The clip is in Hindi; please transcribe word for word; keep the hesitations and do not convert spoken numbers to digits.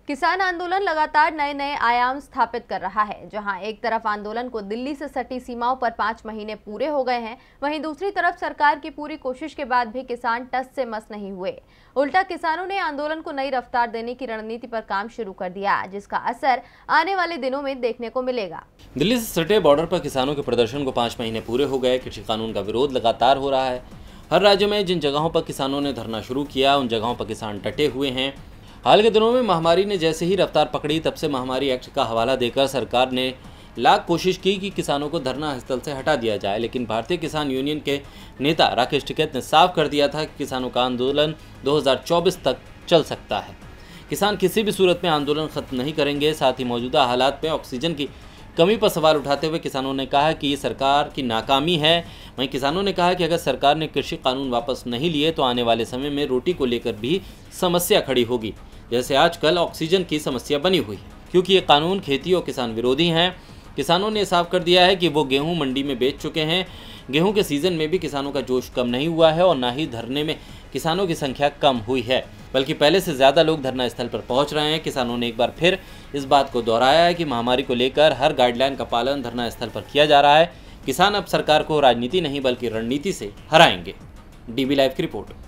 किसान आंदोलन लगातार नए नए आयाम स्थापित कर रहा है। जहां एक तरफ आंदोलन को दिल्ली से सटी सीमाओं पर पाँच महीने पूरे हो गए हैं, वहीं दूसरी तरफ सरकार की पूरी कोशिश के बाद भी किसान टस से मस नहीं हुए। उल्टा किसानों ने आंदोलन को नई रफ्तार देने की रणनीति पर काम शुरू कर दिया, जिसका असर आने वाले दिनों में देखने को मिलेगा। दिल्ली से सटे बॉर्डर पर किसानों के प्रदर्शन को पाँच महीने पूरे हो गए। कृषि कानून का विरोध लगातार हो रहा है। हर राज्य में जिन जगहों पर किसानों ने धरना शुरू किया, उन जगहों पर किसान डटे हुए हैं। हाल के दिनों में महामारी ने जैसे ही रफ्तार पकड़ी, तब से महामारी एक्ट का हवाला देकर सरकार ने लाख कोशिश की कि किसानों को धरना स्थल से हटा दिया जाए, लेकिन भारतीय किसान यूनियन के नेता राकेश टिकैत ने साफ कर दिया था कि किसानों का आंदोलन दो हज़ार चौबीस तक चल सकता है। किसान किसी भी सूरत में आंदोलन खत्म नहीं करेंगे। साथ ही मौजूदा हालात में ऑक्सीजन की कमी पर सवाल उठाते हुए किसानों ने कहा कि ये सरकार की नाकामी है। वहीं किसानों ने कहा कि अगर सरकार ने कृषि कानून वापस नहीं लिए तो आने वाले समय में रोटी को लेकर भी समस्या खड़ी होगी, जैसे आजकल ऑक्सीजन की समस्या बनी हुई है, क्योंकि ये कानून खेती और किसान विरोधी हैं। किसानों ने साफ कर दिया है कि वो गेहूं मंडी में बेच चुके हैं। गेहूं के सीजन में भी किसानों का जोश कम नहीं हुआ है और ना ही धरने में किसानों की संख्या कम हुई है, बल्कि पहले से ज़्यादा लोग धरना स्थल पर पहुंच रहे हैं। किसानों ने एक बार फिर इस बात को दोहराया है कि महामारी को लेकर हर गाइडलाइन का पालन धरना स्थल पर किया जा रहा है। किसान अब सरकार को राजनीति नहीं बल्कि रणनीति से हराएंगे। डीबी लाइव की रिपोर्ट।